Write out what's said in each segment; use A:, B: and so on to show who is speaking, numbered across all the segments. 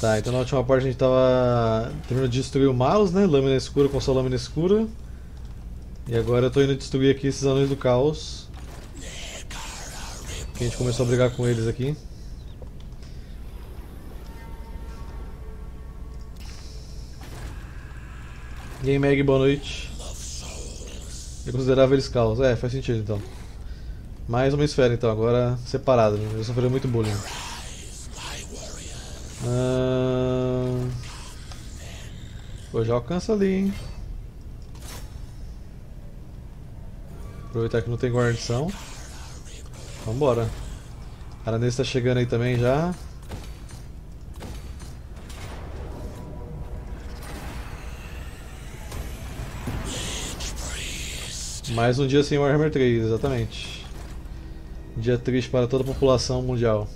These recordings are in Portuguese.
A: Tá, então na última parte a gente tava terminando de destruir o Malus, né? Lâmina escura com sua lâmina escura. E agora eu tô indo destruir aqui esses anões do caos. Que a gente começou a brigar com eles aqui. Game Mag, boa noite. Eu considerava eles caos. É, faz sentido então. Mais uma esfera então, agora separado. Né? Eu sofri muito bullying. Pô, já alcança ali, hein? Aproveitar que não tem guarnição. Vambora. A Aranês tá chegando aí também já. Mais um dia sem Warhammer 3, exatamente. Dia triste para toda a população mundial.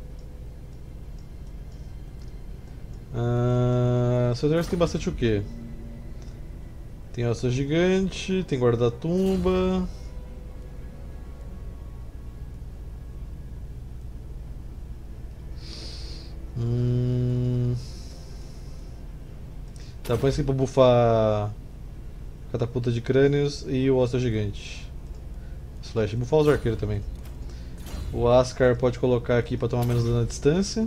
A: Seu exército tem bastante o quê? Tem osso gigante, tem guarda-tumba. Tá, põe assim pra bufar catapulta de crânios e o osso gigante. Slash, bufar os arqueiros também. O Ascar pode colocar aqui pra tomar menos dano à distância.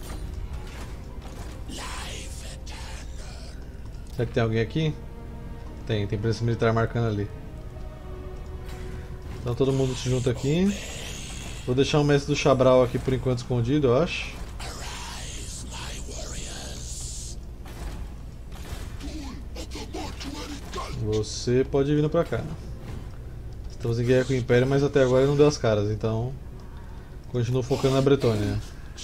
A: Será que tem alguém aqui? Tem presença militar marcando ali. Então todo mundo se junta aqui. Vou deixar o mestre do Chabral aqui por enquanto escondido, eu acho. Você pode ir vindo pra cá. Estamos em guerra com o Império, mas até agora não deu as caras, então continuo focando na Bretônia.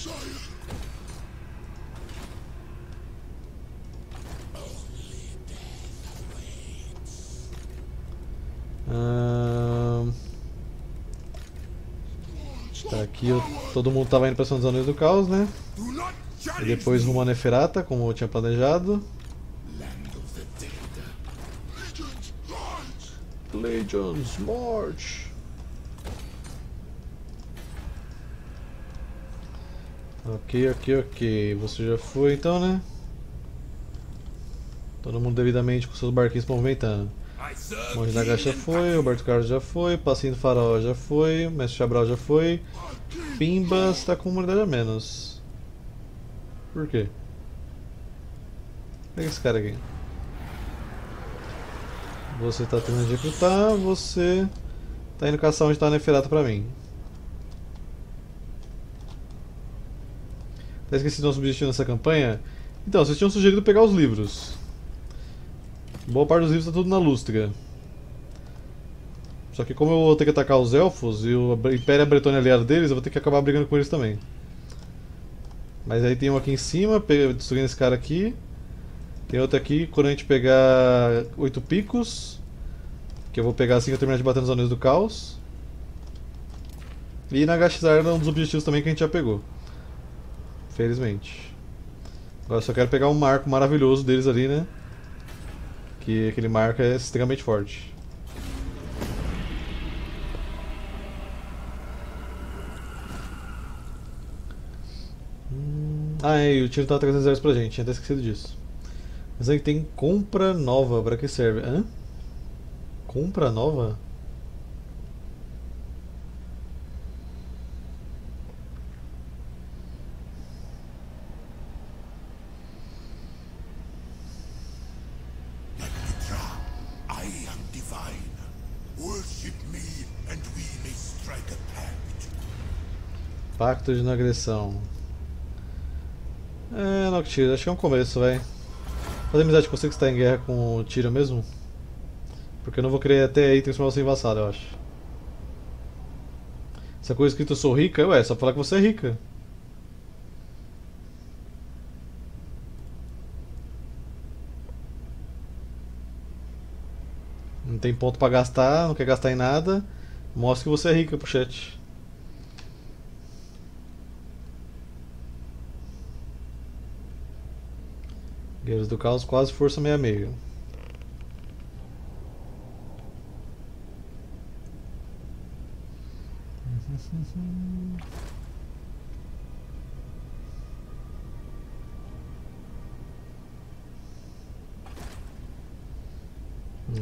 A: Tá, aqui todo mundo estava indo para São dos Anéis do Caos, né? E depois rumo a Neferata, como eu tinha planejado. Legions, March! Ok. Você já foi então, né? Todo mundo devidamente com seus barquinhos se movimentando. Monge Nagash já foi, Roberto Carlos já foi, Passinho do Faraó já foi, Mestre Chabral já foi. Pimbas tá com uma unidade a menos. Por quê? Pega esse cara aqui. Você tá terminando de recrutar, você tá indo caçar onde tá a Neferata pra mim. Tá esquecido nosso objetivo nessa campanha? Então, vocês tinham sugerido pegar os livros. Boa parte dos livros tá tudo na Lústria. Só que como eu vou ter que atacar os elfos e o Império Bretônia aliado deles, eu vou ter que acabar brigando com eles também. Mas aí tem um aqui em cima, destruindo esse cara aqui. Tem outro aqui, quando a gente pegar 8 picos, que eu vou pegar assim que eu terminar de bater nos anéis do caos. E Nagashizar era um dos objetivos também que a gente já pegou. Felizmente. Agora eu só quero pegar um marco maravilhoso deles ali, né? Que aquele marco é extremamente forte. E o tiro tava trazendo exército pra gente, tinha até esquecido disso. Mas aí tem compra nova, pra que serve? Hã? Compra nova? Pacto de não agressão. Noctiro, acho que é um começo, vai. Fazer amizade com você que está em guerra com o Tiro mesmo? Porque eu não vou querer até aí transformar você em vassalo, eu acho. Essa coisa escrita eu sou rica, ué, só falar que você é rica. Não tem ponto pra gastar, não quer gastar em nada. Mostra que você é rica pro chat. Guerreiros do Caos, quase força 66.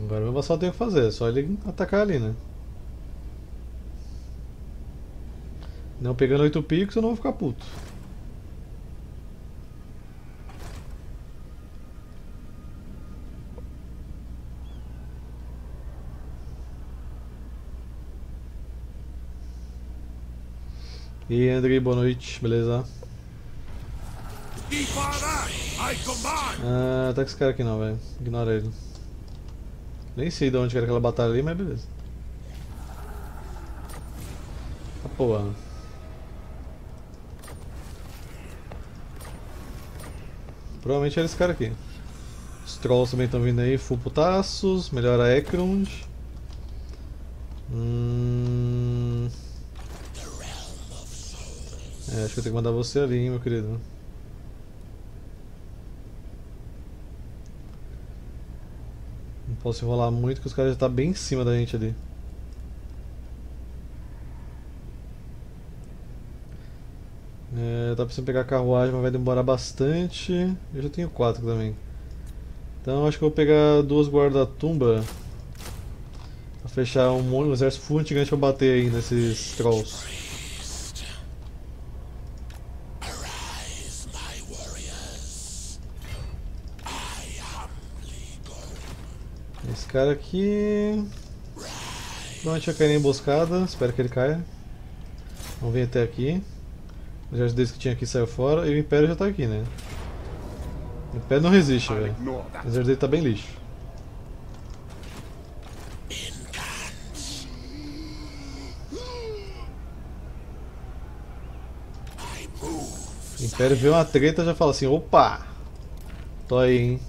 A: Agora o meu vassal tem o que fazer, é só ele atacar ali, né? Não pegando 8 picos eu não vou ficar puto. E aí, Andrei, boa noite, beleza? Ah, tá com esse cara aqui não, velho. Ignora ele. Nem sei de onde era aquela batalha ali, mas beleza. Ah, porra. Provavelmente era esse cara aqui. Os trolls também estão vindo aí, full putaços, melhora Ekrund. É, acho que eu tenho que mandar você ali, hein, meu querido. Não posso enrolar muito, que os caras já estão bem em cima da gente ali. É, tá precisando pegar a carruagem, mas vai demorar bastante. Eu já tenho 4 também. Então acho que eu vou pegar 2 guarda-tumba pra fechar um exército full gigante pra bater aí nesses trolls. Esse cara aqui provavelmente vai cair na emboscada, espero que ele caia. Vamos vir até aqui. O exército deles que tinha aqui saiu fora e o Império já tá aqui, né? O Império não resiste, velho. O exército dele tá bem lixo. O Império vê uma treta e já fala assim, opa! Tô aí, hein?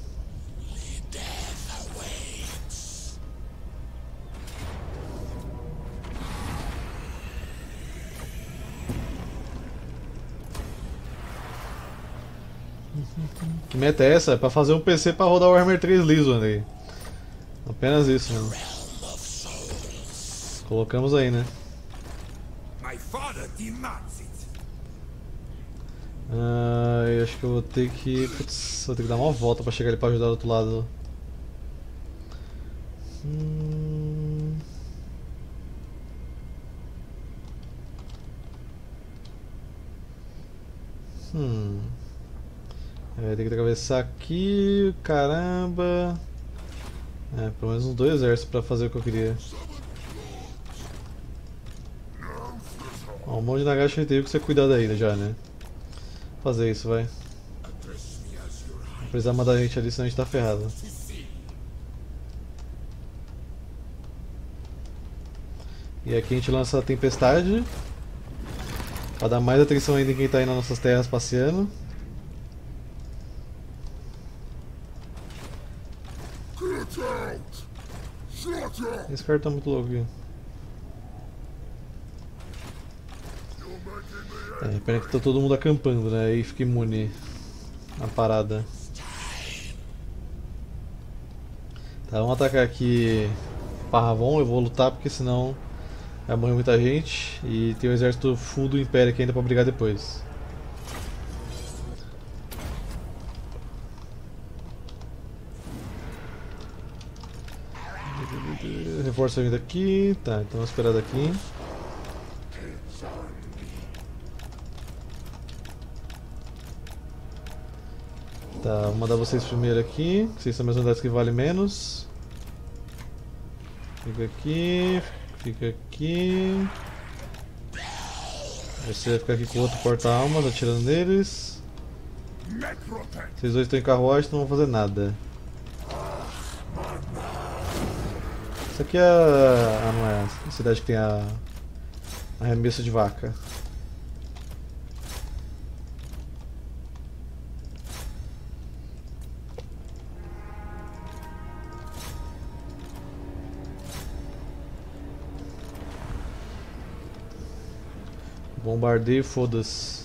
A: Que meta é essa? É pra fazer um PC pra rodar o Warhammer 3 liso, Andrei. Apenas isso, mano. Colocamos aí, né? Eu acho que eu vou ter que... Putz, vou ter que dar uma volta pra chegar ali pra ajudar do outro lado. Tem que atravessar aqui, caramba. Pelo menos uns 2 exércitos pra fazer o que eu queria. Ó, um monte de Nagashi teve que você cuidar da ilha já, né? Vou fazer isso, vai. Vou precisar mandar a gente ali, senão a gente tá ferrado. E aqui a gente lança a tempestade. Pra dar mais atenção ainda em quem tá aí nas nossas terras passeando. Esse cara tá muito louco aqui. Pena que tá todo mundo acampando, né? Aí fica imune na parada. Tá, vamos atacar aqui Parravon. Eu vou lutar porque senão vai morrer muita gente. E tem o exército full do Império aqui ainda pra brigar depois. Reforço vindo aqui. Tá, então vamos esperar daqui. Tá, vou mandar vocês primeiro aqui. Vocês são as unidades que valem menos. Fica aqui. Fica aqui. Você vai ficar aqui com o outro porta-almas atirando neles. Vocês dois estão em carruagem, então não vão fazer nada. Isso aqui é a... não é a cidade que tem a arremesso de vaca. Bombardeio, foda-se.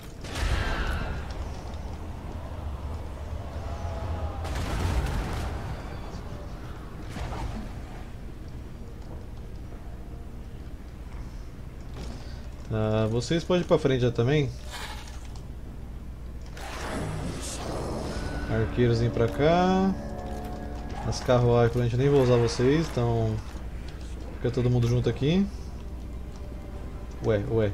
A: Vocês podem ir pra frente já também. Arqueiros vêm pra cá. As carruagens, provavelmente nem vou usar vocês, então fica todo mundo junto aqui. Ué, ué.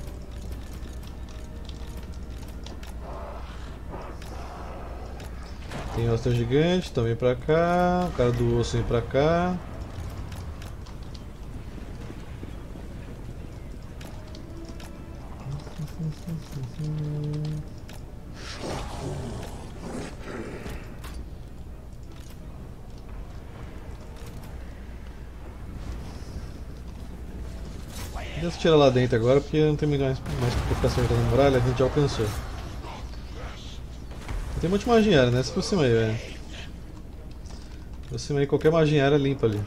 A: Tem o Astro Gigante, também pra cá. O cara do osso vem pra cá. Deixa eu tirar lá dentro agora porque não tem mais porque ficar acertando a muralha, a gente já alcançou. Tem um monte de magia área, né? Se por cima aí, velho. Por cima aí, qualquer magia área limpa ali.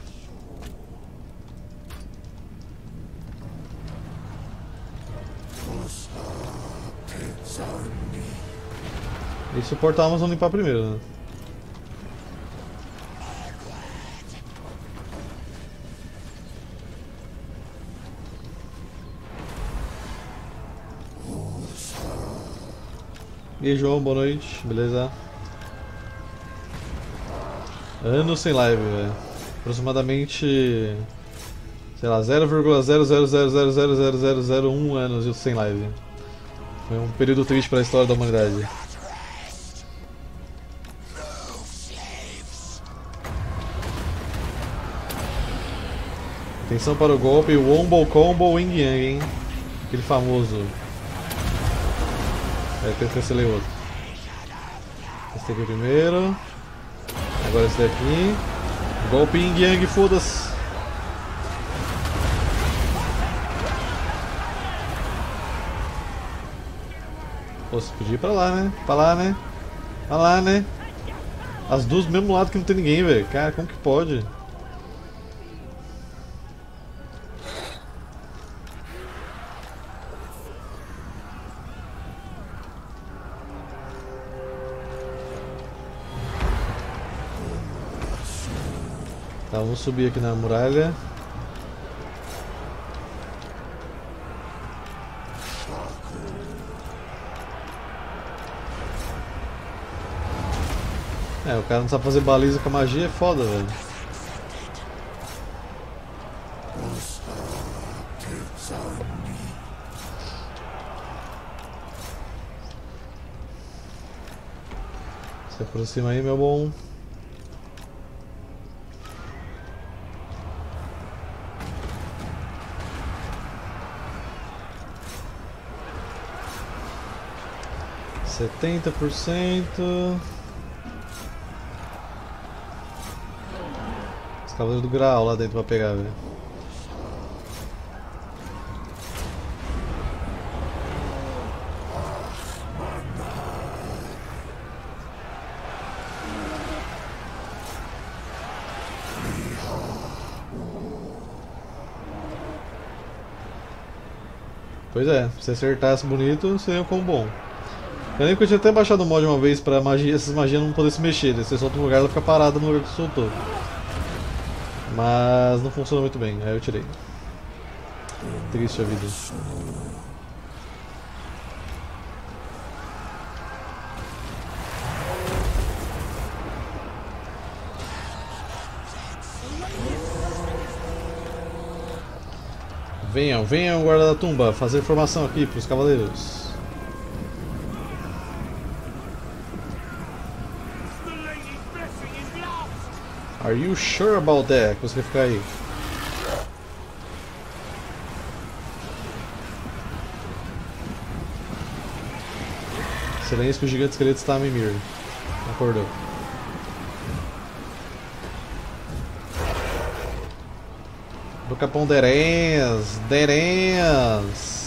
A: E se o portal vamos limpar primeiro, né? E aí, João, boa noite, beleza? Anos sem live, velho. Aproximadamente, sei lá, 0,000000001 anos sem live. Foi um período triste para a história da humanidade. Atenção para o golpe Wombo Combo Yin Yang, hein? Aquele famoso. É, eu cancelei outro. Esse aqui primeiro. Agora esse daqui. Golpe Yin Yang, foda-se. Pô, você podia ir pra lá, né? Pra lá, né? Pra lá, né? As duas do mesmo lado que não tem ninguém, velho. Cara, como que pode? Tá, vamos subir aqui na muralha. É, o cara não sabe fazer baliza com a magia, é foda, velho. Se aproxima aí, meu bom. Setenta por cento. Os cavaleiros do Graal lá dentro pra pegar, velho. Pois é, se acertasse bonito, seria um combo bom. Eu lembro que eu tinha até baixado o mod uma vez pra magia, essas magias não poderem se mexer, né? Você solta um lugar e ela fica parada no lugar que você soltou. Mas não funciona muito bem, aí eu tirei. Triste a vida. Venham, venham, guarda da tumba, fazer formação aqui para os cavaleiros. Are you sure about that? Que você vai ficar aí. Silêncio que o gigante esqueleto está a mimir. Acordou. Do Capão Derens, Derens.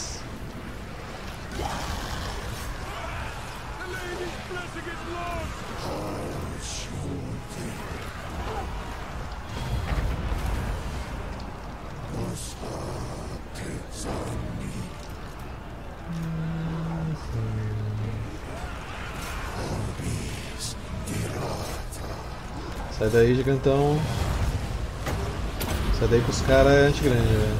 A: Sai daí, gigantão. Sai daí que os caras é anti-grande, velho.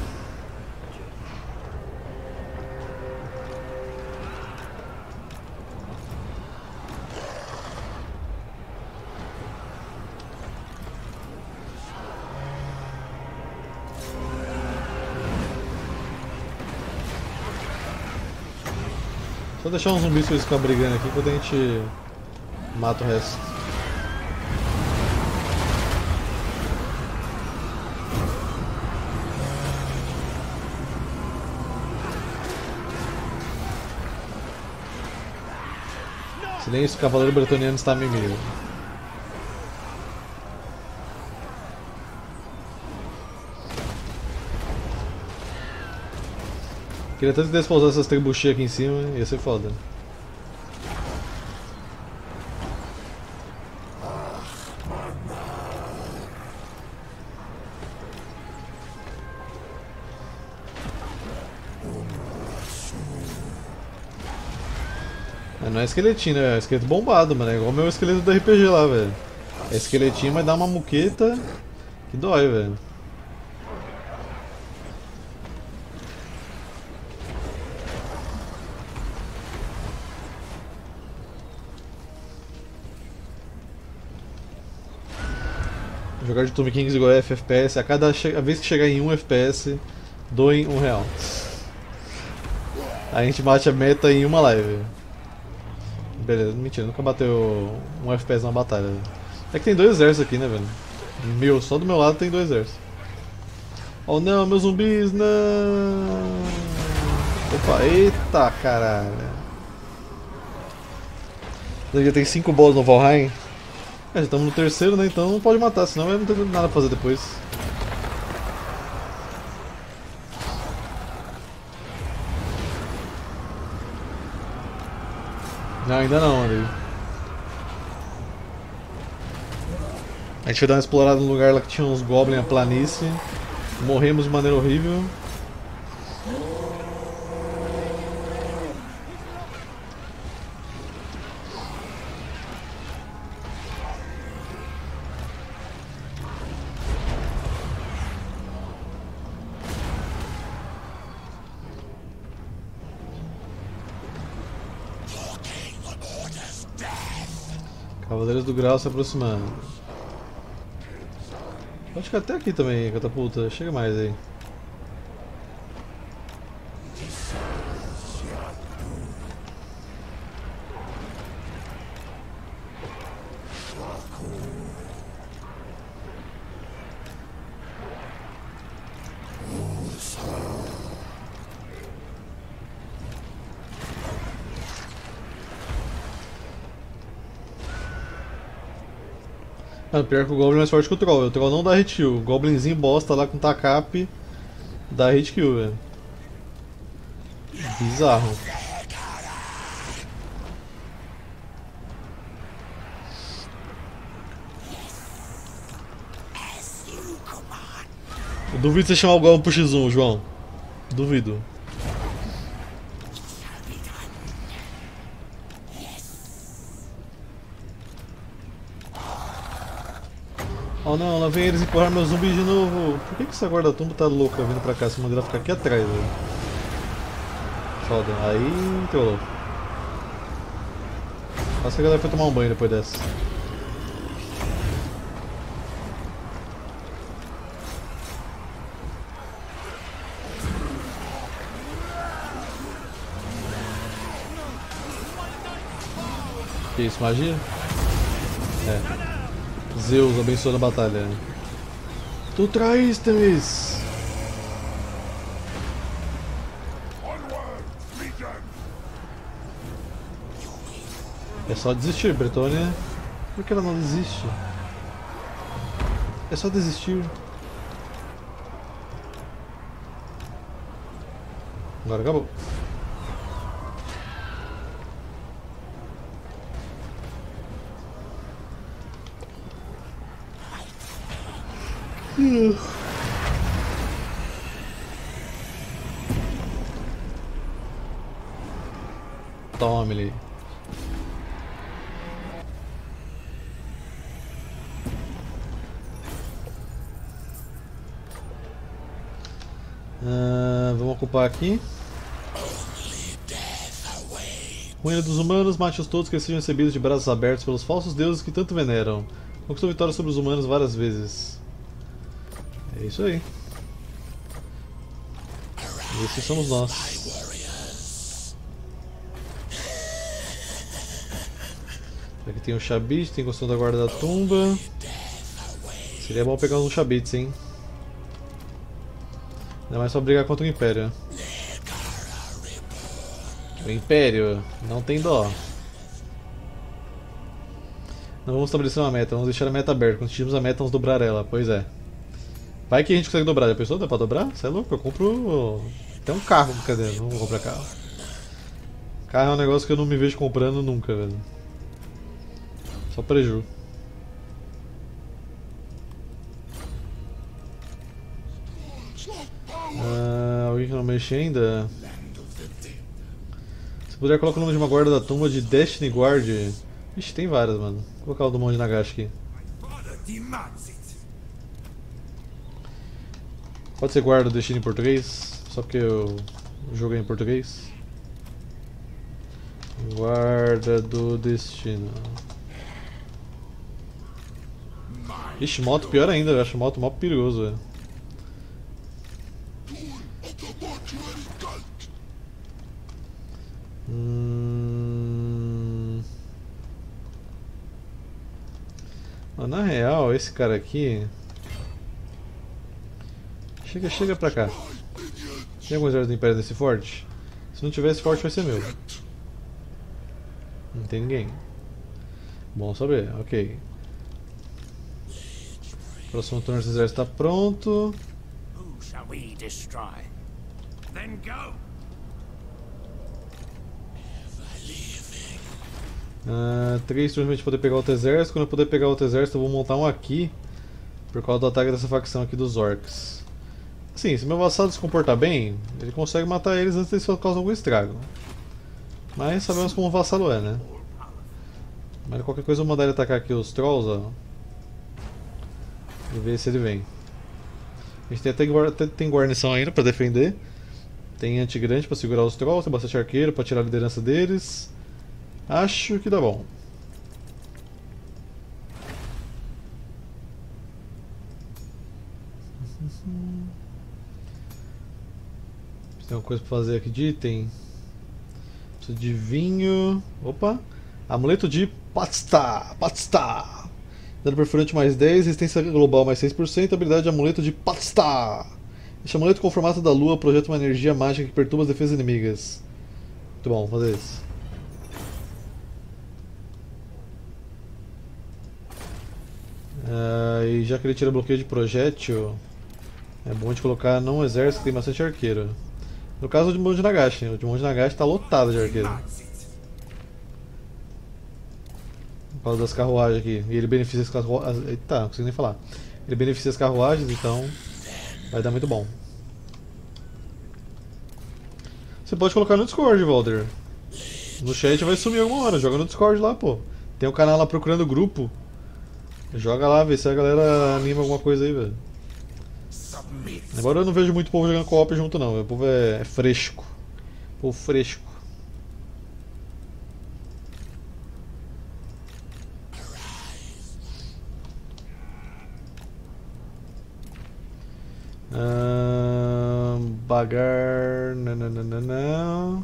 A: Vou deixar uns zumbis pra eles ficarem brigando aqui enquanto a gente mata o resto. Silêncio, o cavaleiro bretoniano está a mimir. Queria tanto que desse pra usar essas trebuchinhas aqui em cima, ia ser foda. Não é esqueletinho, né? É esqueleto bombado, mano. É igual o meu esqueleto do RPG lá, velho. É esqueletinho, mas dá uma muqueta que dói, velho. Jogar de Tomb Kings igual FPS, a cada vez que chegar em 1 FPS, doem R$1. A gente bate a meta em uma live. Beleza, mentira, nunca bateu 1 FPS na batalha. É que tem 2 exércitos aqui, né, velho? Meu, só do meu lado tem 2 exércitos. Oh não, meus zumbis, não! Opa, eita caralho! Já tem 5 boss no Valheim. Já estamos no terceiro, né? Então não pode matar, senão não tem nada pra fazer depois. Não, ainda não, amigo. A gente foi dar uma explorada num lugar lá que tinha uns goblins na planície. Morremos de maneira horrível. Cavaleiros do Grau se aproximando. Pode ficar até aqui também, catapulta. Chega mais aí. Mano, pior que o Goblin é mais forte que o Troll. O Troll não dá hit kill. O Goblinzinho bosta lá com Takap dá hit kill, velho. Bizarro. Eu duvido você chamar o Goblin pro X1, João. Duvido. Oh não, lá vem eles empurrar meus zumbis de novo. Por que essa guarda-tumba tá louca vindo pra cá? Se mandar ela ficar aqui atrás, velho. Foda. Aí, trollou. Acho que a galera foi tomar um banho depois dessa. Que isso, magia? É. Zeus abençoando a batalha. Tu traíste-me! É só desistir, Bretônia. Por que ela não desiste? É só desistir. Agora acabou. Tome-lhe. Vamos ocupar aqui. Ruína dos humanos, mate-os todos que sejam recebidos de braços abertos pelos falsos deuses que tanto veneram. Conquistou vitória sobre os humanos várias vezes. É isso aí. Esses somos nós. Aqui tem o Chabit, tem construção da guarda da tumba. Seria bom pegar uns Chabits, hein? Ainda mais pra brigar contra o Império. O Império não tem dó. Não vamos estabelecer uma meta, vamos deixar a meta aberta. Quando atingirmos a meta, vamos dobrar ela. Pois é. Vai que a gente consegue dobrar. Já pensou? Dá pra dobrar? Você é louco? Eu compro até um carro. Cadê? Não vou comprar carro. Carro é um negócio que eu não me vejo comprando nunca, velho. Só preju. Alguém que não mexe ainda? Se puder, coloca o nome de uma guarda da tumba de Destiny Guard. Ixi, tem várias, mano. Vou colocar o do Monge Nagashi aqui. Pode ser guarda do Destiny em português? Só porque eu joguei em português. Guarda do Destino. Ixi, moto pior ainda, eu acho moto mó perigoso, velho. Na real, esse cara aqui... Chega pra cá. Tem algum exército do Império nesse forte? Se não tiver, esse forte vai ser meu. Não tem ninguém. Bom saber, ok. Próximo turno esse exército está pronto. Três turnos pra gente poder pegar outro exército. Quando eu puder pegar outro exército, eu vou montar um aqui. Por causa do ataque dessa facção aqui dos orcs. Sim, se meu vassalo se comportar bem, ele consegue matar eles antes deles causarem algum estrago. Mas sabemos como o vassalo é, né? Mas qualquer coisa eu vou mandar ele atacar aqui os trolls, ó. E ver se ele vem. A gente até tem guarnição ainda pra defender. Tem antigrande pra segurar os trolls, tem bastante arqueiro pra tirar a liderança deles. Acho que dá bom. Tem uma coisa pra fazer aqui de item. Preciso de vinho. Opa! Amuleto de Patsta! Patsta! Dano perfurante mais 10, resistência global mais 6%, habilidade de amuleto de Patsta! Este amuleto com o formato da lua projeta uma energia mágica que perturba as defesas inimigas. Muito bom, vou fazer isso. E já que ele tira bloqueio de projétil, é bom a gente colocar num exército que tem bastante arqueiro. No caso do Monge Nagashi, o de Monge Nagashi está lotado de arqueiro. Por causa das carruagens aqui. E ele beneficia as carruagens. Eita, não consigo nem falar. Ele beneficia as carruagens, então vai dar muito bom. Você pode colocar no Discord, Valder. No chat vai sumir alguma hora. Joga no Discord lá, pô. Tem um canal lá procurando grupo. Joga lá, vê se a galera anima alguma coisa aí, velho. Agora eu não vejo muito povo jogando co-op junto não, o povo é fresco. Povo fresco. Bagar. Não.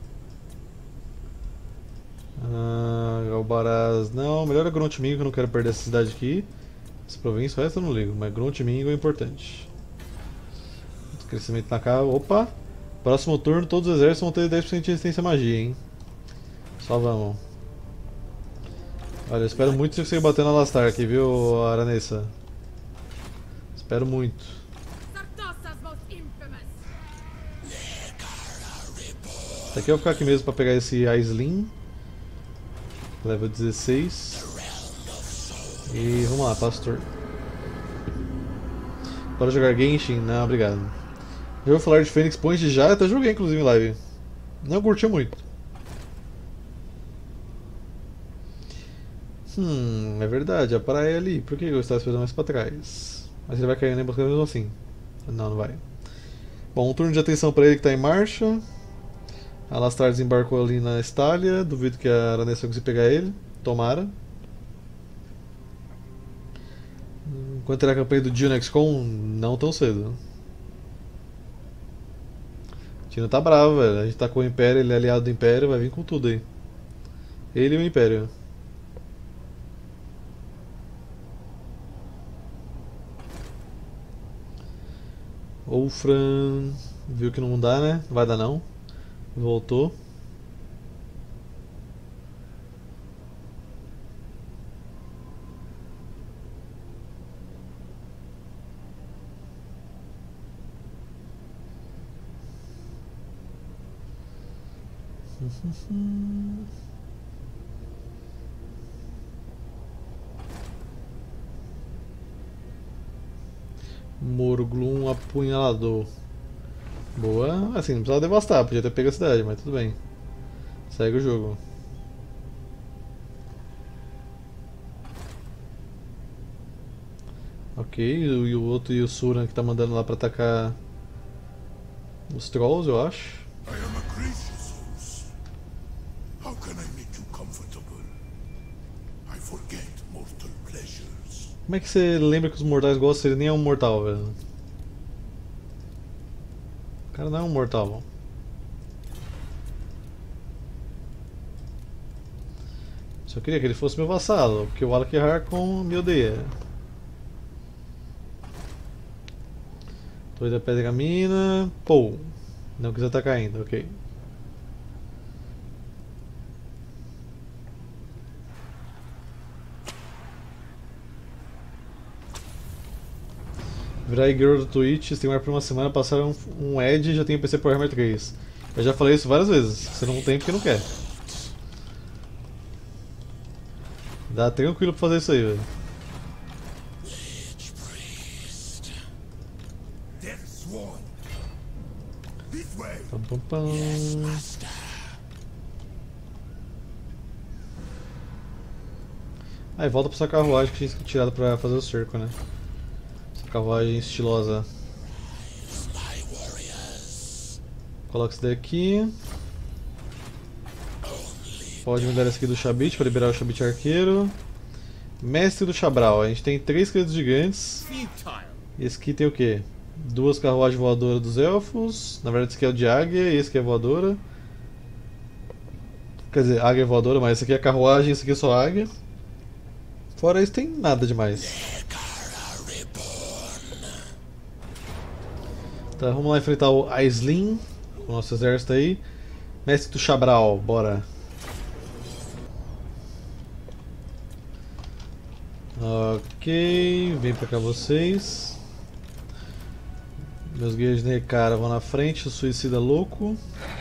A: Galbaraz não. Melhor é Gruntmingo, que eu não quero perder essa cidade aqui. Essa província, o resto eu não ligo, mas Gruntmingo é importante. Crescimento na casa. Opa! Próximo turno, todos os exércitos vão ter 10% de resistência à magia, hein? Só vamos. Olha, eu espero muito que você consiga bater na Alastar aqui, viu, Aranessa? Espero muito. Aqui eu vou ficar aqui mesmo pra pegar esse Aisling. Level 16. E vamos lá, pastor. Bora jogar Genshin? Não, obrigado. Já vou falar de Phoenix Point já, até joguei inclusive em live. Não curti muito. É verdade, a praia é ali. Por que eu estava esperando mais pra trás? Mas ele vai cair na emboscada mesmo assim. Não, não vai. Bom, um turno de atenção pra ele que tá em marcha. Alastar desembarcou ali na Estália. Duvido que a Aranessa consiga pegar ele. Tomara. Enquanto terá a campanha do Dio no XCOM, não tão cedo. O Tino tá bravo, velho. A gente tá com o Império, ele é aliado do Império, vai vir com tudo aí. Ele e o Império. Fran viu que não dá, né? Não vai dar não. Voltou. Morglum apunhalador. Boa, assim, não precisava devastar, podia ter pego a cidade, mas tudo bem. Segue o jogo. Ok, e o outro e o Suran que tá mandando lá pra atacar os Trolls, eu acho.
B: I am a gracious host. How can I make you comfortable? I forget mortal pleasures.
A: Como é que você lembra que os mortais gostam? Ele nem é um mortal, velho. O cara não é um mortal. Só queria que ele fosse meu vassalo, porque o Alec Harkon me odeia. Torre da Pedra Mina. Pô, não quis atacar ainda, ok. Virar girl do Twitch, streamar por uma semana, passar um Edge e já tenho PC pro Hammer 3. Eu já falei isso várias vezes, você não tem porque não quer. Dá tranquilo pra fazer isso aí, velho. Pam, pam, pam. Aí volta pra essa carruagem que tinha tirado pra fazer o cerco, né? Essa carruagem estilosa. Coloca isso daqui. Pode me dar esse aqui do Shabit para liberar o Shabit arqueiro. Mestre do Chabral. A gente tem 3 esqueletos gigantes. Esse aqui tem o quê? 2 carruagens voadoras dos elfos. Na verdade esse aqui é o de águia e esse aqui é voadora. Quer dizer, águia é voadora, mas esse aqui é carruagem e esse aqui é só águia. Fora isso tem nada demais. Tá, vamos lá enfrentar o Aisling com o nosso exército aí. Mestre do Chabral, bora. Ok, vem pra cá vocês. Meus guerreiros de Nekara vão na frente, o suicida louco.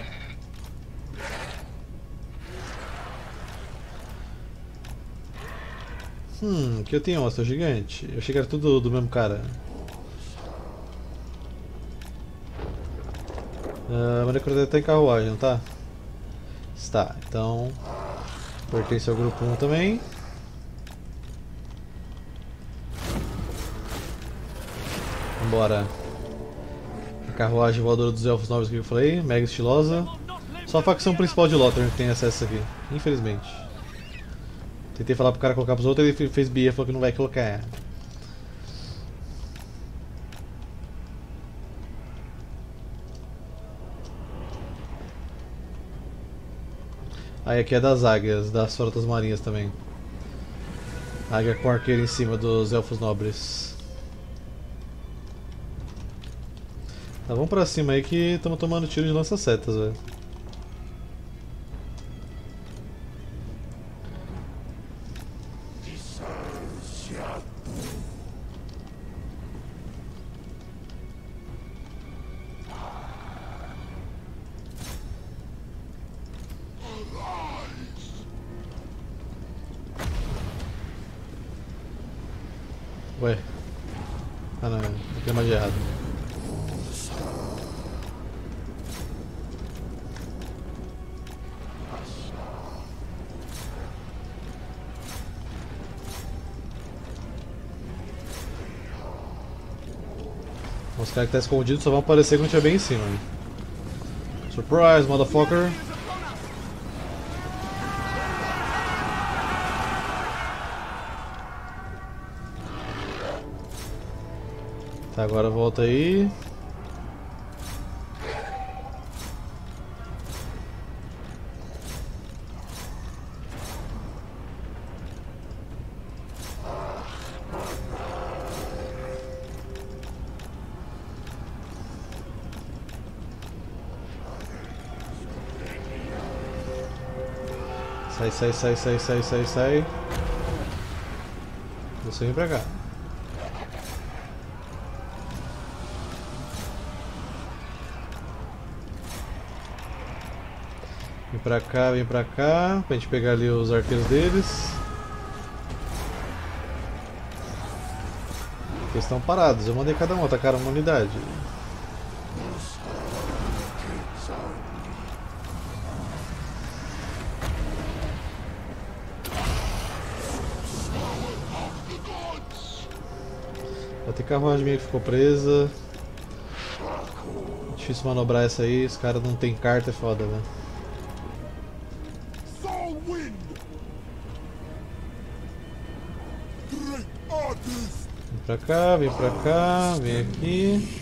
A: Aqui eu tenho monstro gigante. Eu achei que era tudo do mesmo cara. Mas ele tá em carruagem, não tá? Está, então pertence ao grupo 1 também. Vambora. A carruagem voadora dos elfos novos que eu falei, mega estilosa. Só a facção principal de Lothar que tem acesso aqui, infelizmente. Tentei falar pro cara colocar pros outros, ele fez birra, falou que não vai colocar. Aí aqui é das águias, das frotas marinhas também. Águia com arqueiro em cima dos elfos nobres. Tá, vamos pra cima aí que estamos tomando tiro de lança-setas, velho. Ué. Ah não, aqui é mais de errado. Os caras que tá escondidos só vão aparecer quando estiver bem em cima. Hein? Surprise, motherfucker! Tá, agora volta aí. Sai, sai, sai, sai, sai, sai, sai. Você vem pra cá. Vem pra cá, pra gente pegar ali os arqueiros deles. Eles estão parados, eu mandei cada um atacar uma unidade. Vai ter carruagem minha que ficou presa. Difícil manobrar essa aí, os caras não tem carta, é foda, né? Vem pra cá, vem aqui.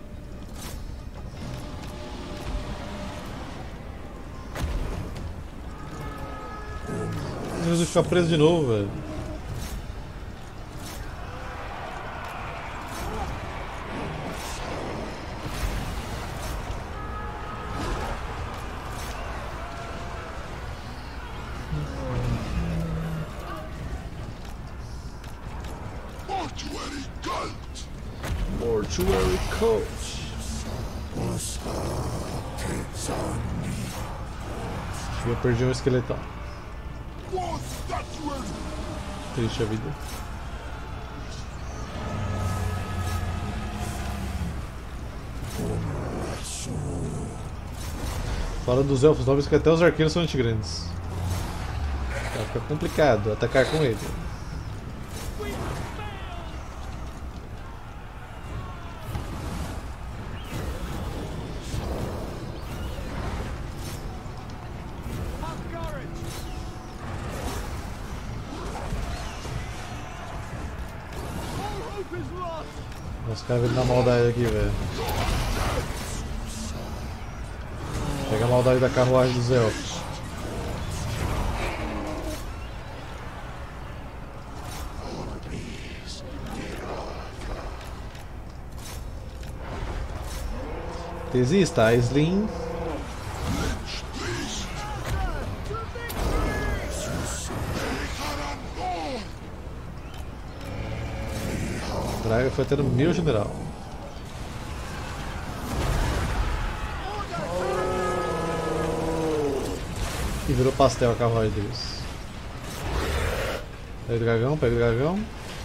A: Eu vou ficar preso de novo, velho. Mortuary Coach. Eu perdi um esqueletão. Triste a vida. Fala dos elfos nobres que até os arqueiros são antigrandes. Vai ficar complicado atacar com ele. Os caras vindo na maldade aqui, velho. Pega a maldade da carruagem dos elfos. Desista, Aisling. Draga foi até no meu general. E virou pastel a carruagem deles. Pega o dragão, pega o dragão.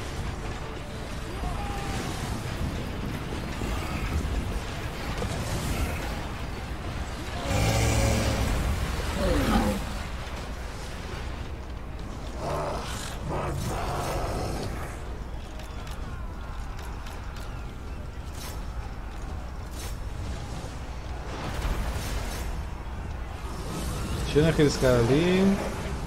A: Tira aqueles caras ali.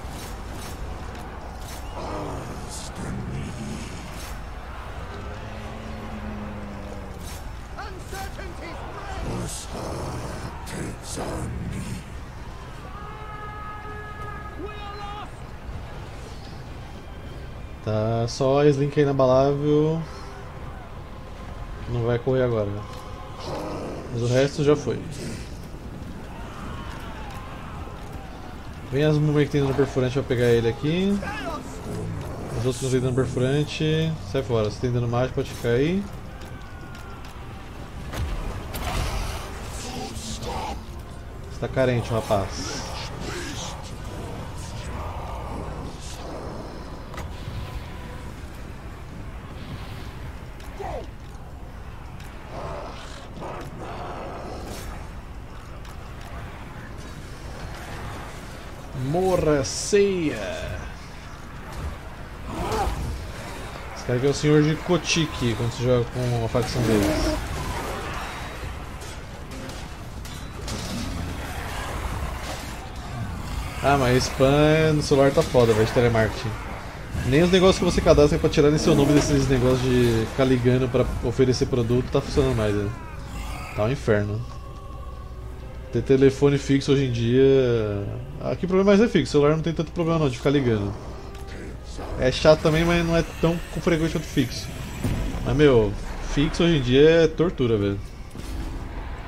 A: Tá, só a Slink inabalável. Não vai correr agora. Mas o resto já foi. Vem as moviments que tem dano perfurante pra pegar ele aqui. Os outros não tem dano perfurante. Sai fora, se tem dano mágico pode ficar aí. Você tá carente, rapaz. Morra ceia! Esse cara aqui é o senhor de Kotik quando você joga com a facção deles. Ah, mas spam no celular tá foda, velho, de telemarketing. Nem os negócios que você cadastra pra tirar seu nome desses negócios de ficar ligando pra oferecer produto tá funcionando mais, né? Tá um inferno. Ter telefone fixo hoje em dia... Aqui o problema mais é fixo, o celular não tem tanto problema não de ficar ligando. É chato também, mas não é tão frequente quanto fixo. Mas meu, fixo hoje em dia é tortura, velho.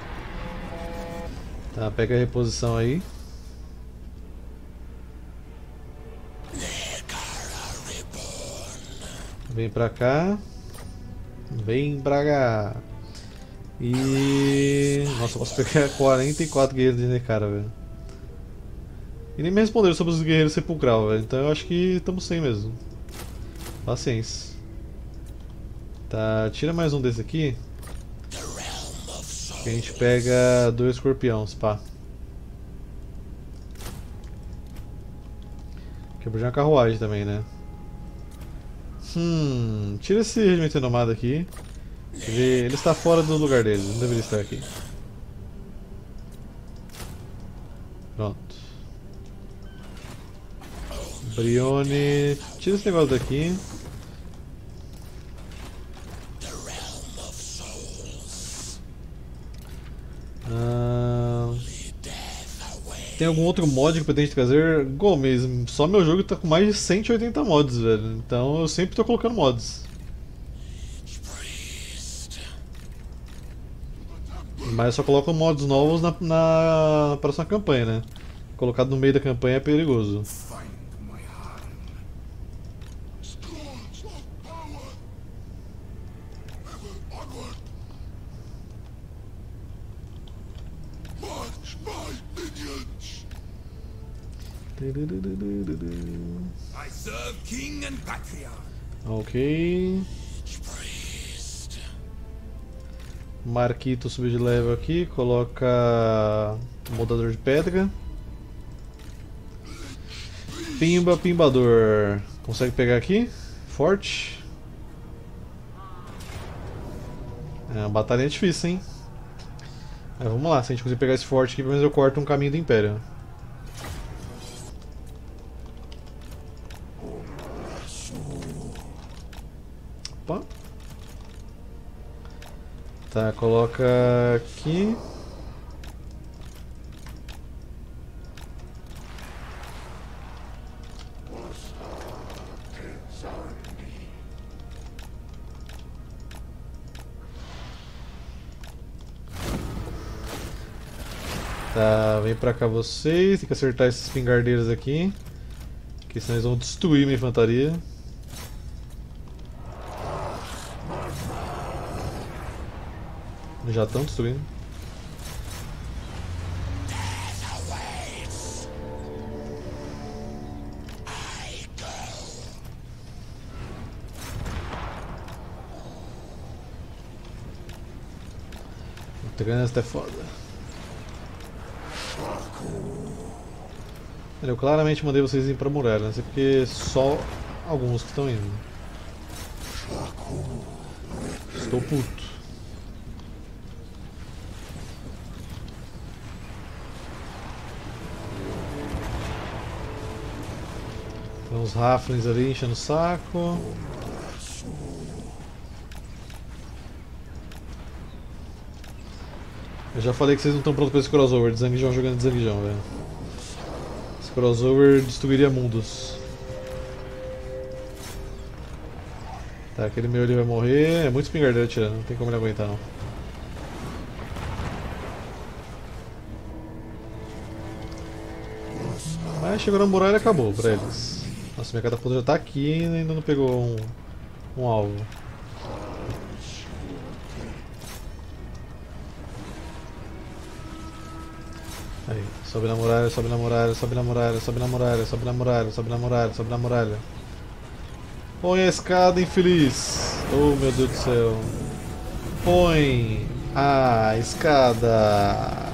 A: Tá, pega a reposição aí. Vem pra cá. Vem pra cá. E... Nossa, eu posso pegar 44 guerreiros de cara, velho. E nem me responderam sobre os guerreiros sepulcral, velho. Então eu acho que estamos sem mesmo. Paciência. Tá, tira mais um desse aqui. Que a gente pega 2 escorpiões, pá. Quebrou já uma carruagem também, né? Tira esse regimento renomado aqui. Ele está fora do lugar dele, não deveria estar aqui. Pronto. Brione, tira esse negócio daqui. Tem algum outro mod que pretende trazer? Gomes, só meu jogo tá com mais de 180 mods, velho. Então eu sempre tô colocando mods. Mas eu só coloco mods novos na próxima campanha, né? Colocado no meio da campanha é perigoso.
B: I serve king and patriarch.
A: Ok. Marquito subiu de level aqui, coloca moldador de pedra. Pimba, pimbador. Consegue pegar aqui? Forte. É, a batalha é difícil, hein? Mas vamos lá, se a gente conseguir pegar esse forte aqui, pelo menos eu corto um caminho do Império. Opa. Tá, coloca aqui. Tá, vem pra cá vocês, tem que acertar esses pingardeiros aqui, que senão eles vão destruir minha infantaria. Já estão destruindo. O trânsito é foda. Eu claramente mandei vocês ir pra muralha, não sei porque só alguns que estão indo. Estou puto. Tem uns Halflings ali enchendo o saco. Eu já falei que vocês não estão prontos para esse crossover de Zanguijão jogando de Zanguijão, velho. Esse crossover destruiria mundos. Tá, aquele meu ali vai morrer. É muito espingardeiro atirando, não tem como ele aguentar não. Mas chegou na muralha e acabou pra eles. Nossa, minha catapulta já tá aqui e ainda não pegou um alvo. Aí, sobe na muralha, sobe na muralha, sobe na muralha, sobe na muralha, sobe na muralha, sobe na muralha, sobe na muralha. Põe a escada, infeliz! Oh meu Deus do céu! Põe a escada!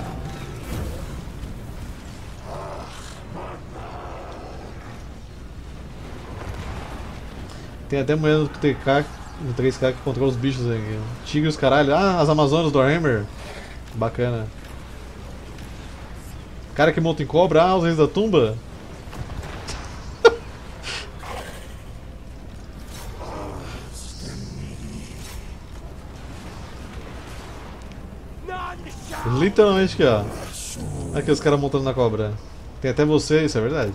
A: Tem até mulher no 3K, no 3K que controla os bichos aí. Tigre os caralho. Ah, as Amazonas do Warhammer. Bacana. Cara que monta em cobra, ah, os reis da tumba. Literalmente aqui, ó. Aqui os caras montando na cobra. Tem até você, isso é verdade.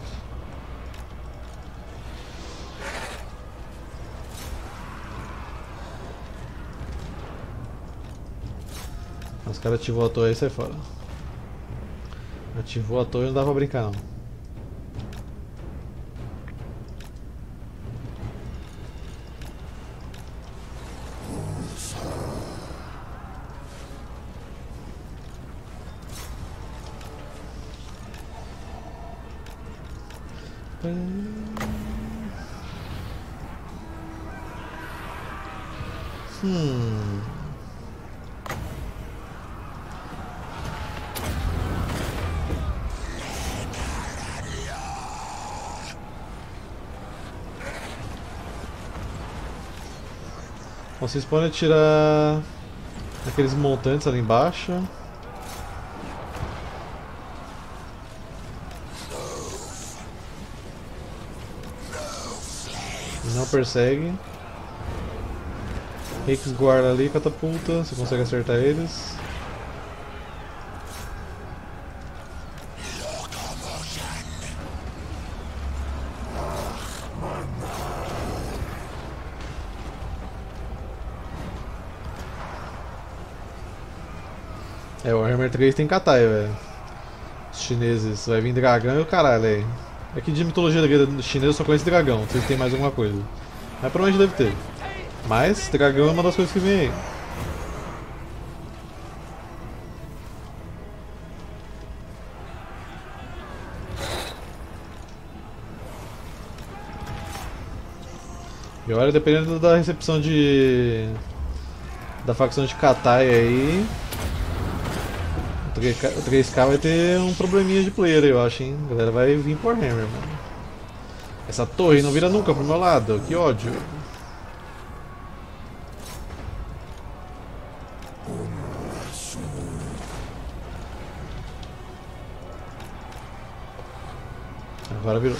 A: Os caras ativou a torre e sai fora. Ativou a torre e não dá pra brincar não. Vocês podem atirar aqueles montantes ali embaixo. Não persegue. Rix guarda ali, catapulta, você consegue acertar eles. É, o Warhammer 3 tem Katai, velho. Os chineses, vai vir dragão e o caralho aí. É que de mitologia chinesa eu só conheço dragão, não sei se tem mais alguma coisa. Mas provavelmente deve ter. Mas dragão é uma das coisas que vem aí. E olha, dependendo da recepção da facção de Katai aí, o 3K vai ter um probleminha de player, eu acho, hein? A galera vai vir por Hammer, mano. Essa torre não vira nunca pro meu lado, que ódio. Agora virou.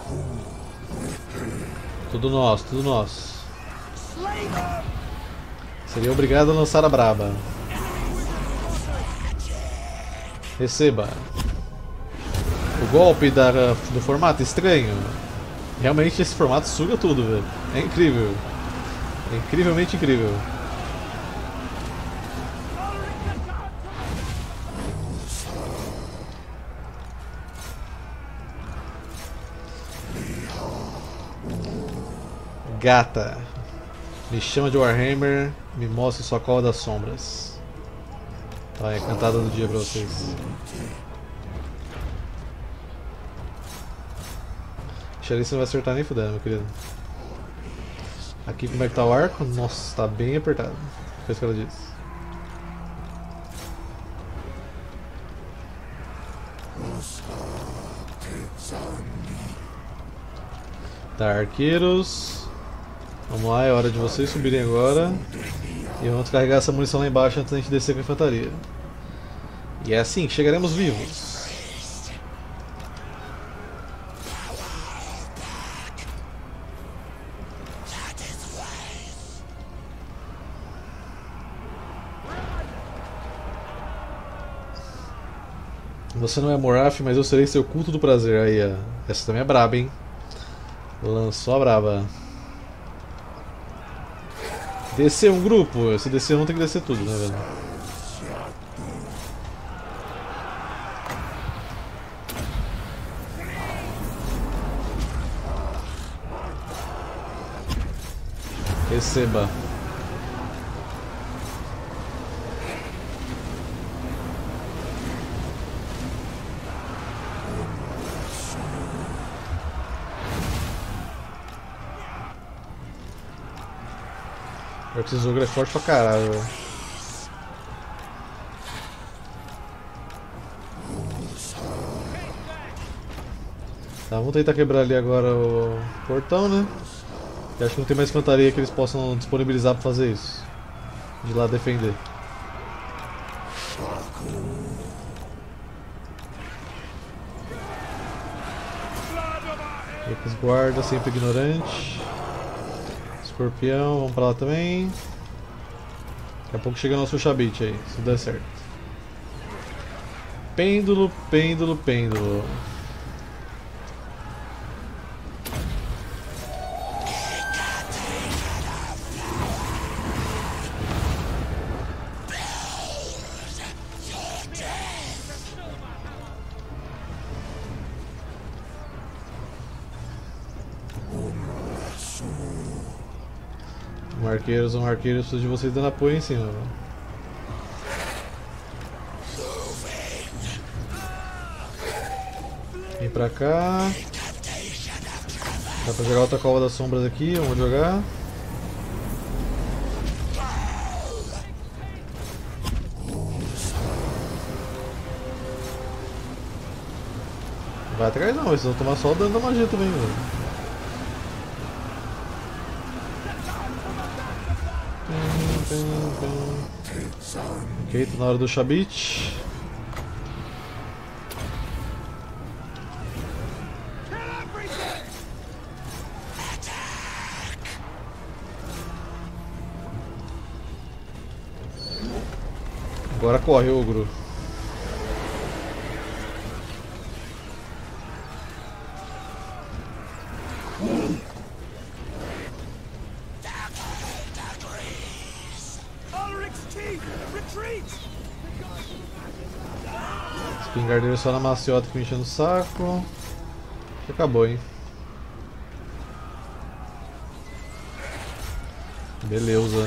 A: Tudo nosso, tudo nosso. Seria obrigado a lançar a braba. Receba. O golpe do formato estranho. Realmente esse formato suga tudo, velho. É incrível. É incrivelmente incrível. Gata. Me chama de Warhammer, me mostre sua cova das sombras. Vai, cantada do dia pra vocês. Ali você não vai acertar nem fudendo, meu querido. Aqui como é que tá o arco? Nossa, tá bem apertado. Foi isso que ela disse. Tá, arqueiros. Vamos lá, é hora de vocês subirem agora. E vamos carregar essa munição lá embaixo antes da gente descer com a infantaria. E é assim que chegaremos vivos. Você não é Moraf, mas eu serei seu culto do prazer. Aí, ó. Essa também é braba, hein? Lançou a braba. Descer um grupo. Se descer um, tem que descer tudo, né, velho? Receba. Esse Ogre é forte pra caralho, velho. Tá, vamos tentar quebrar ali agora o portão, né? Eu acho que não tem mais infantaria que eles possam disponibilizar pra fazer isso. De lá defender. Eles guarda, sempre ignorante. Escorpião, vamos pra lá também. Daqui a pouco chega nosso Chabit aí, se der certo. Pêndulo, pêndulo, pêndulo. Arqueiros, preciso de vocês dando apoio em cima. Vem pra cá. Dá pra jogar outra cova das sombras aqui, vamos jogar. Vai atrás não, vocês vão tomar só o dano da magia também, velho. Ok, tá na hora do Shabit. Agora corre, ogro. Espingardeiro só na maciota que me enchendo o saco. Acabou, hein? Beleza.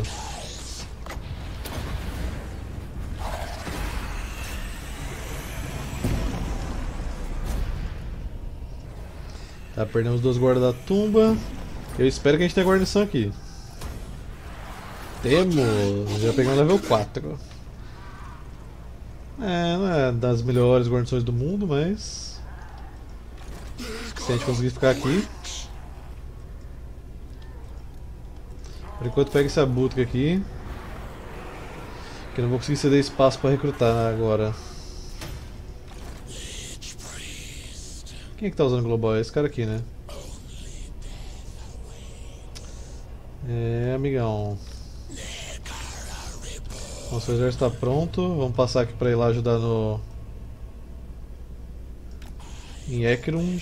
A: Tá, perdemos 2 guardas da tumba. Eu espero que a gente tenha guarnição aqui. Temos! Já pegamos level 4. Não é das melhores guarnições do mundo, mas se a gente conseguir ficar aqui. Por enquanto pega esse abutre aqui, que eu não vou conseguir ceder espaço para recrutar agora. Quem é que tá usando global? É esse cara aqui, né? Amigão. Nosso exército está pronto. Vamos passar aqui para ir lá ajudar no... em Ekrund.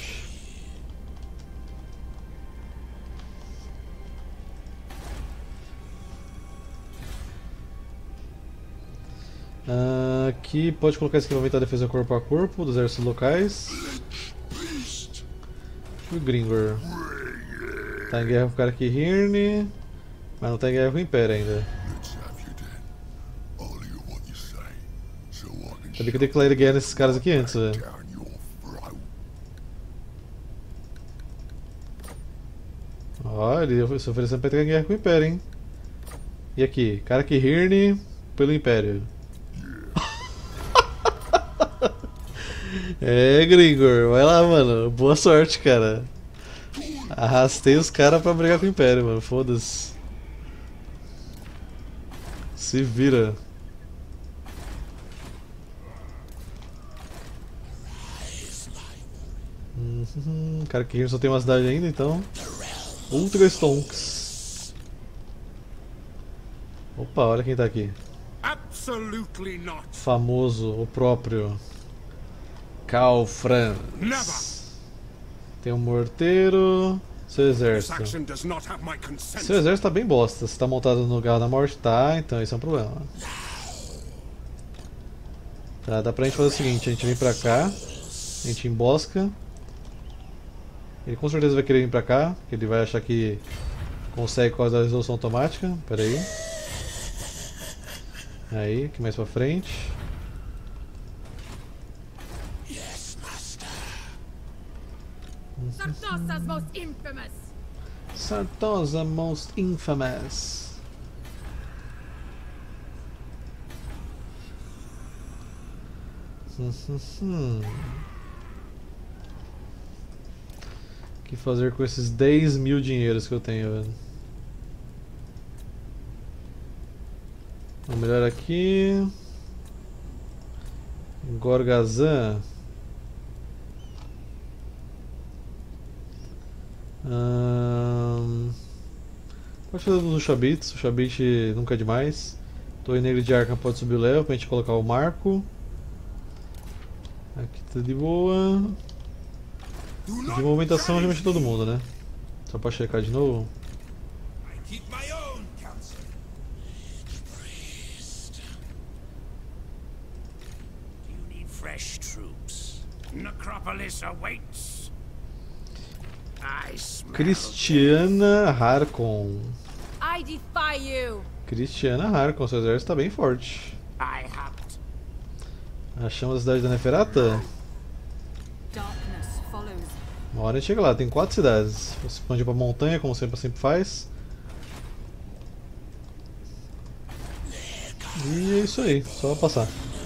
A: Aqui pode colocar esse aqui para aumentar a defesa corpo a corpo dos exércitos locais. E o Gringor. Tá em guerra com o cara aqui, Hirne. Mas não tá em guerra com o Império ainda. Sabia que eu declarei guerra nesses caras aqui antes, velho. Ó, ele se oferecendo pra entrar em guerra com o Império, hein. E aqui, cara que Hirne pelo Império. Gringor, vai lá, mano. Boa sorte, cara. Arrastei os caras pra brigar com o Império, mano. Foda-se. Se vira. Cara que só tem uma cidade ainda, então. Ultra Stonks. Opa, olha quem tá aqui. Famoso, o próprio Karl Franz. Tem um morteiro. Seu exército. Seu exército tá bem bosta. Você tá montado no Garro da Morte? Tá, então isso é um problema. Tá, dá pra gente fazer o seguinte: a gente vem pra cá, a gente embosca. Ele com certeza vai querer vir pra cá, porque ele vai achar que consegue causar a resolução automática. Pera aí. Aí, aqui mais pra frente.
C: Sartosa's most infamous.
A: Sartosa most infamous. O que fazer com esses 10 mil dinheiros que eu tenho, velho? Vamos melhor aqui. Gorgazan. Pode fazer do Shabit. O Shabit nunca é demais. Torre Negra de Arkham pode subir o level pra gente colocar o marco. Aqui tá de boa. De movimentação já mexi todo mundo, né? Só pra checar de novo. Cristiana Harkon.
C: I defy you.
A: Cristiana Harkon, seu exército tá bem forte. Achamos a cidade da Neferata? Uma hora a gente chega lá, tem 4 cidades. Você expande pra montanha, como sempre faz. E é isso aí, só passar.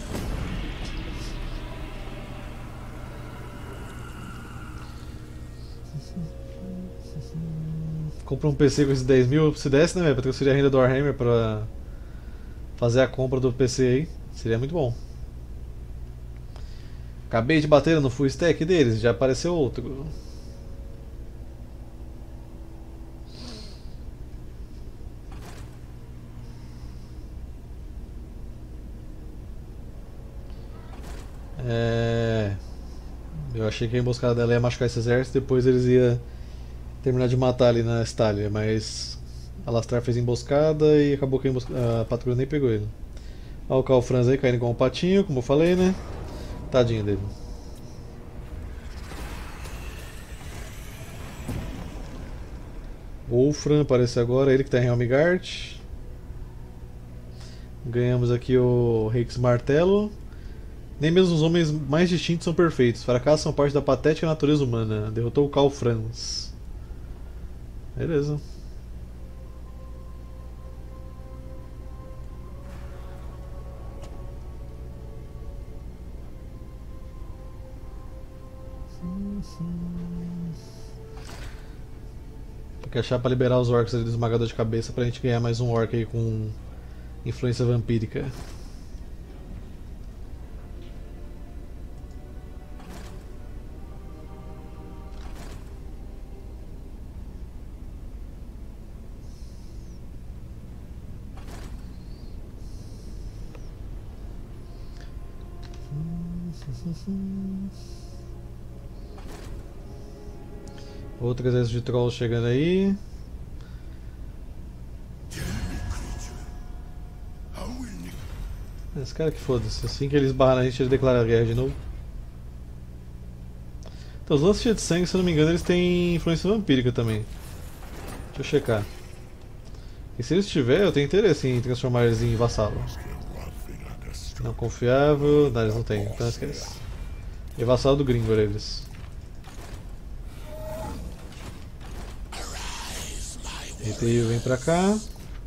A: Compra um PC com esses 10 mil, se desse, né, pra transferir a renda do Warhammer pra fazer a compra do PC aí, seria muito bom. Acabei de bater no full stack deles, já apareceu outro. Eu achei que a emboscada dela ia machucar esse exército, depois eles iam terminar de matar ali na Estália, mas Alastrar fez emboscada e acabou que a patrulha nem pegou ele. Olha o Karl Franz aí caindo com um patinho, como eu falei, né? Tadinho dele. Wolfram aparece agora, ele que está em Helmgart. Ganhamos aqui o Rex Martelo. Nem mesmo os homens mais distintos são perfeitos. Fracassos são parte da patética natureza humana. Derrotou o Karl Franz. Beleza. Tem que achar pra liberar os orcs ali do esmagador de cabeça pra gente ganhar mais um orc aí com influência vampírica. Outro exército de trolls chegando aí. Esse cara que foda-se, assim que eles barram a gente, ele declara a guerra de novo. Então, os lances cheios de sangue, se eu não me engano, eles têm influência vampírica também. Deixa eu checar. E se eles tiverem, eu tenho interesse em transformar eles em vassalo. Não confiável, não, eles não têm, então esquece. E vassalo do Gringor eles. Reteio vem pra cá.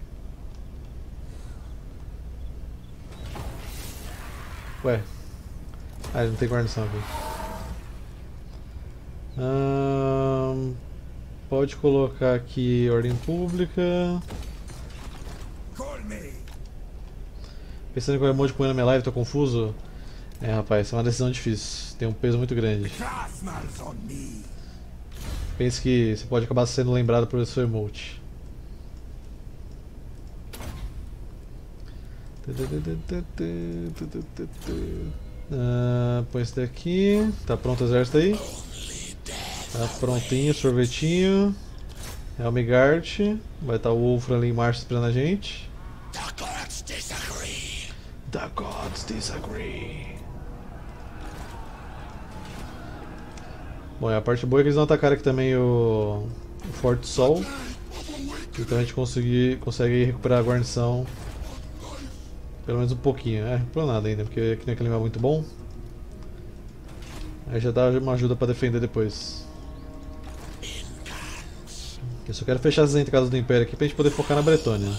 A: Ué. Ah, ele não tem guarnição aqui. Pode colocar aqui ordem pública. Pensando em qual emoji põe na minha live, tô confuso. É, rapaz, essa é uma decisão difícil. Tem um peso muito grande. Pense que você pode acabar sendo lembrado por seu emote. Põe esse daqui. Tá pronto o exército aí? Tá prontinho, sorvetinho. Helmgart. Vai estar o Wolfram ali em marcha esperando a gente. The gods disagree. Bom, e a parte boa é que eles não atacaram aqui também o Forte Sol. Então a gente consegue recuperar a guarnição. Pelo menos um pouquinho. É, por nada ainda, porque aqui não é clima muito bom. Aí já dá uma ajuda pra defender depois. Eu só quero fechar as entradas do Império aqui pra gente poder focar na Bretônia.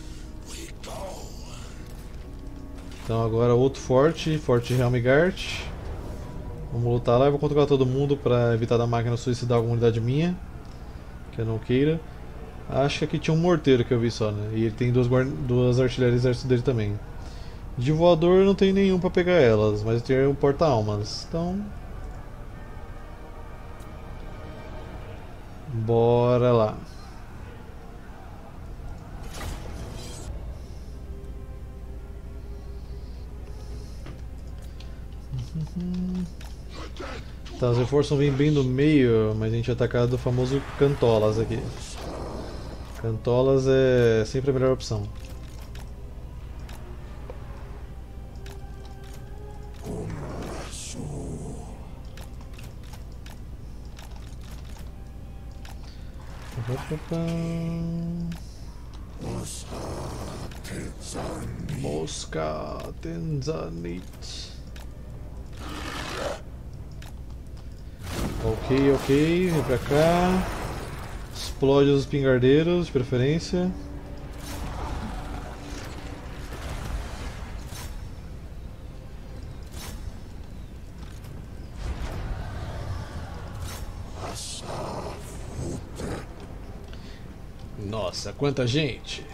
A: Então agora outro forte, Forte Helmgart. Vamos lutar lá, eu vou controlar todo mundo pra evitar da máquina suicidar alguma unidade minha. Que eu não queira. Acho que aqui tinha um morteiro que eu vi só, né? E ele tem duas artilharias exército dele também. De voador eu não tenho nenhum pra pegar elas, mas eu tenho um porta-almas, então... Bora lá. Tá, os reforços vão vir bem no meio, mas a gente é atacado do famoso Cantolas aqui. Cantolas é sempre a melhor opção. Mosca Tenzanit. Ok, ok, vem pra cá. Explode os espingardeiros, de preferência. Nossa, quanta gente!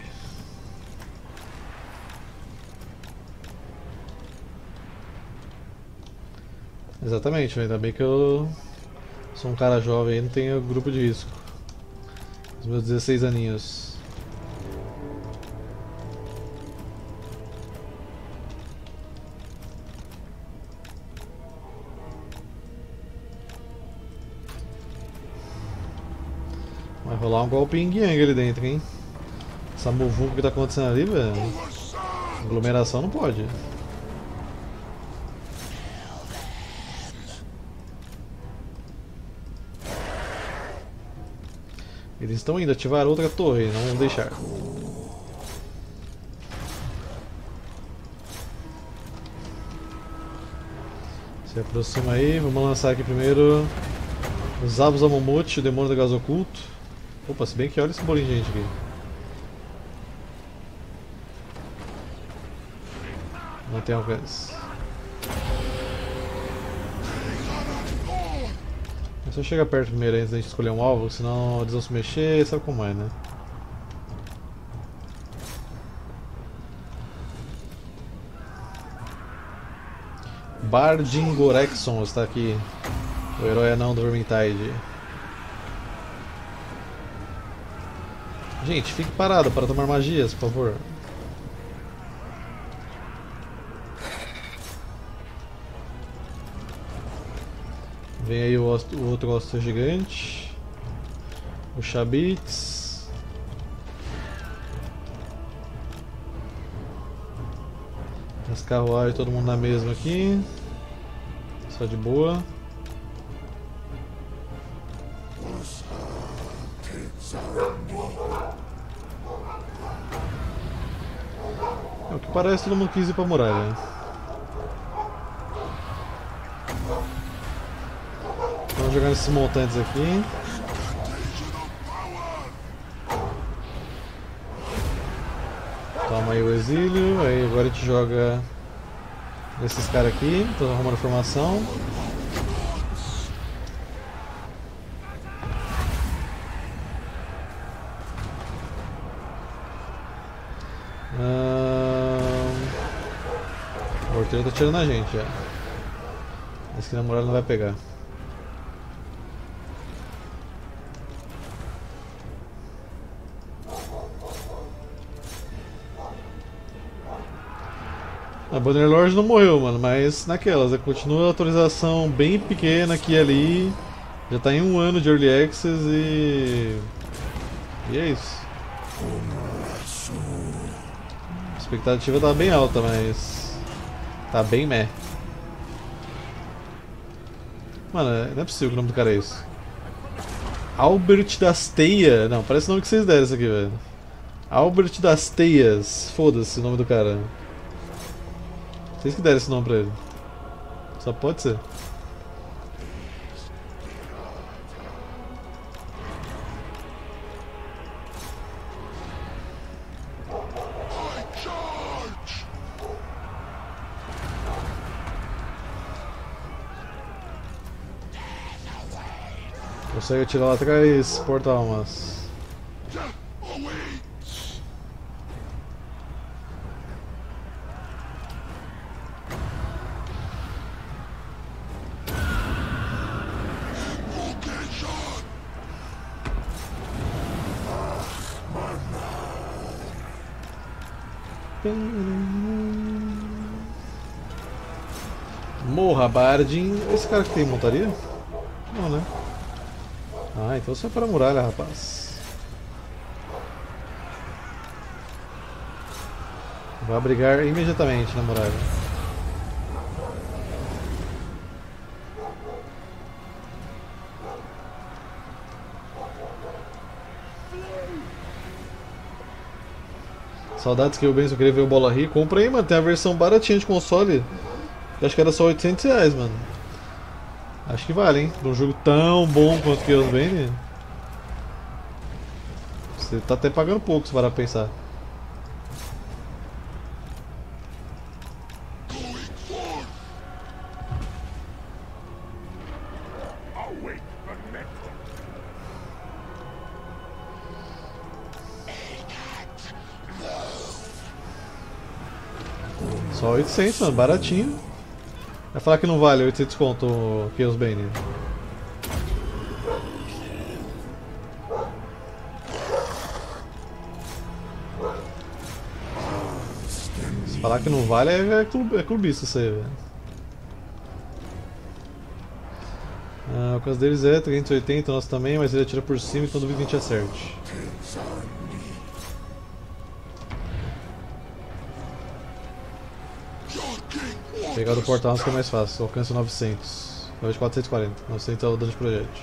A: Exatamente, ainda bem que eu sou um cara jovem e não tenho grupo de risco. Os meus 16 aninhos. Vai rolar um golpe yin yang ali dentro, hein? Essa muvuca que tá acontecendo ali, velho. Aglomeração não pode. Eles estão indo ativar outra torre, não vamos deixar. Se aproxima aí, vamos lançar aqui primeiro os Abus Amomut, o demônio do gás oculto. Opa, se bem que olha esse bolinho de gente aqui. Não tem alcance. É só chegar perto primeiro antes da gente escolher um alvo, senão eles vão se mexer, sabe como é, né? Bardin Gorexon está aqui, o herói anão do Vermintide. Gente, fique parado para tomar magias, por favor. Vem aí o outro osso gigante. O Shabits. As carruagens, todo mundo na mesma aqui. Só de boa. É o que parece, todo mundo quis ir pra muralha. Vamos jogar nesses montantes aqui. Toma aí o exílio. Aí agora a gente joga nesses caras aqui. Tô arrumando formação. O morteiro tá tirando a gente já. Esse aqui na muralha não vai pegar. A Bannerlord não morreu, mano, mas naquelas, continua a atualização bem pequena aqui e ali. Já tá em 1 ano de Early Access e é isso. A expectativa tá bem alta, mas tá bem meh. Mano, não é possível que o nome do cara é isso. Albert das Teias. Não, parece o nome que vocês deram isso aqui, velho. Albert das Teias. Foda-se o nome do cara. Vocês que deram esse nome pra ele. Só pode ser. Consegue atirar lá atrás, porta-almas. Morra, Bardin. Esse cara que tem montaria? Não, né? Ah, então você é para a muralha, rapaz. Vai abrigar imediatamente na muralha. Saudades que o Benzo queria ver o Bola Rir. Compra aí, mano. Tem a versão baratinha de console. Eu acho que era só R$800, mano. Acho que vale, hein? Pra um jogo tão bom quanto Chaos Bane. Você tá até pagando pouco se parar pra pensar. Só 800, mano, baratinho. Vai falar que não vale 800 conto o Chaos Bane. Se falar que não vale é clubista isso aí, velho. O alcance deles é 380, nosso também, mas ele atira por cima, então duvido que a gente acerte. Pegar do portal que é mais fácil, alcance 900. Vai de 440, 900 é o dano de projétil.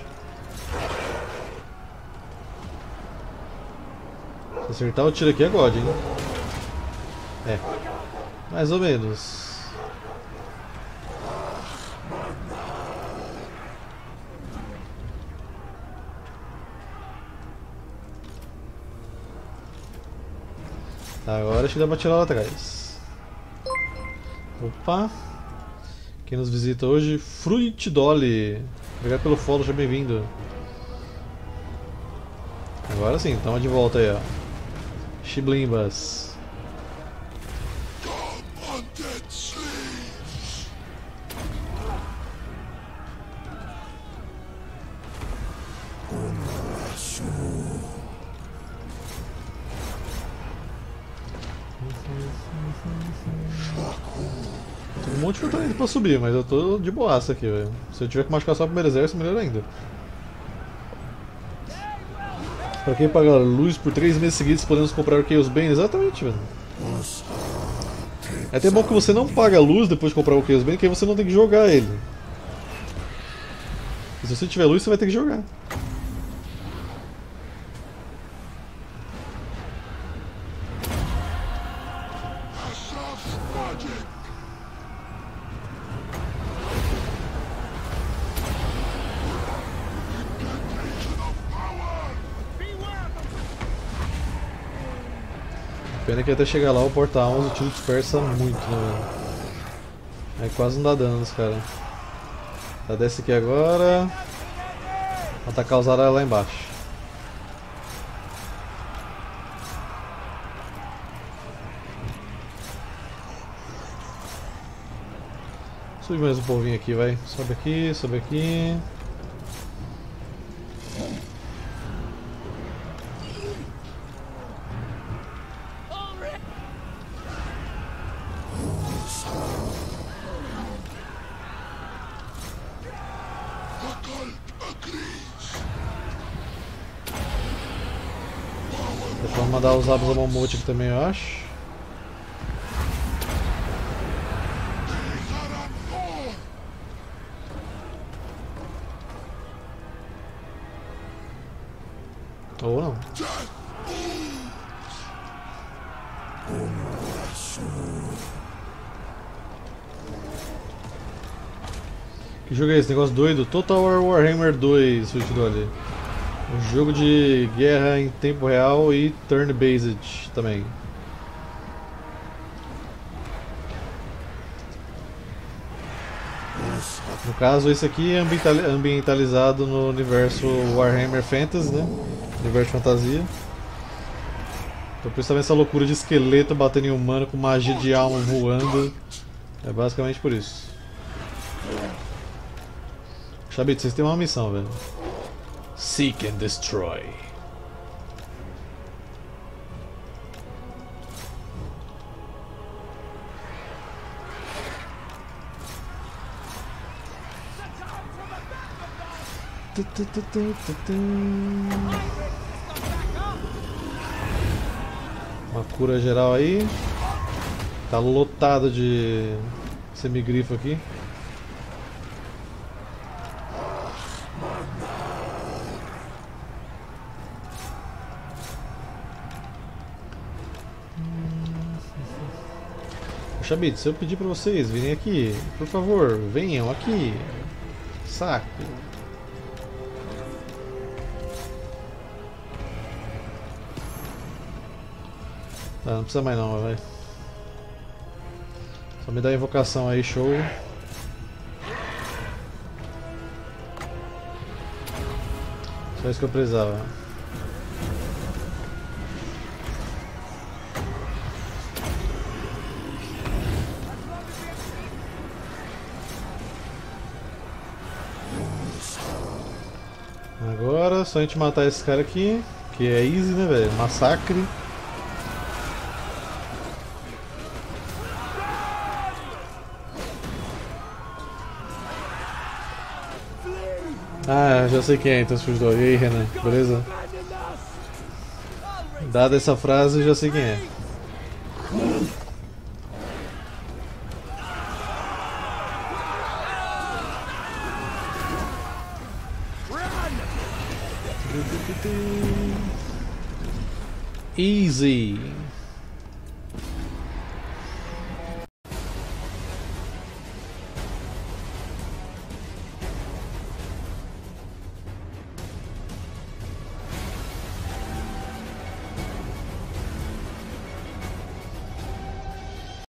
A: Se acertar o tiro aqui é God, hein? É, mais ou menos. Tá, agora acho que dá pra tirar lá atrás. Opa! Quem nos visita hoje? Fruit Dolly. Obrigado pelo follow, seja bem-vindo. Agora sim, tamo de volta aí, ó. Chiblimbas. Tem um monte de fortaleza pra subir, mas eu tô de boaça aqui, velho. Se eu tiver que machucar só o primeiro exército, melhor ainda. Pra quem paga luz por 3 meses seguidos, podemos comprar o Chaos Bane? Exatamente, velho. É até bom que você não paga luz depois de comprar o Chaos Bane, que aí você não tem que jogar ele. E se você tiver luz, você vai ter que jogar. Pena que até chegar lá o portal 11 o tiro dispersa muito, né, velho? Aí quase não dá dano nos caras. Tá, desce aqui agora. Atacar os aras lá embaixo. Sube mais um povinho aqui, vai. Sobe aqui, sobe aqui. Vamos mandar os abos da Mamute aqui também, eu acho. Ou não. Que jogo é esse? Negócio doido? Total War Warhammer 2, ali. Um jogo de guerra em tempo real e turn-based também. No caso, esse aqui é ambientalizado no universo Warhammer Fantasy, né? Universo de fantasia. Então por isso tá vendo essa loucura de esqueleto batendo em humano com magia de alma voando. É basicamente por isso. Chabito, vocês têm uma missão, velho. Seek and Destroy. Uma cura geral aí. Tá lotado de semigrifo aqui. Chabit, se eu pedir pra vocês virem aqui, por favor, venham aqui. saco. Tá, não precisa mais não, vai. Só me dá a invocação aí, show. Só isso que eu precisava. Agora, só a gente matar esse cara aqui, que é easy, né, velho? Massacre. Ah, já sei quem é, então se fujou. E aí, Renan, beleza? Dada essa frase, já sei quem é. Easy.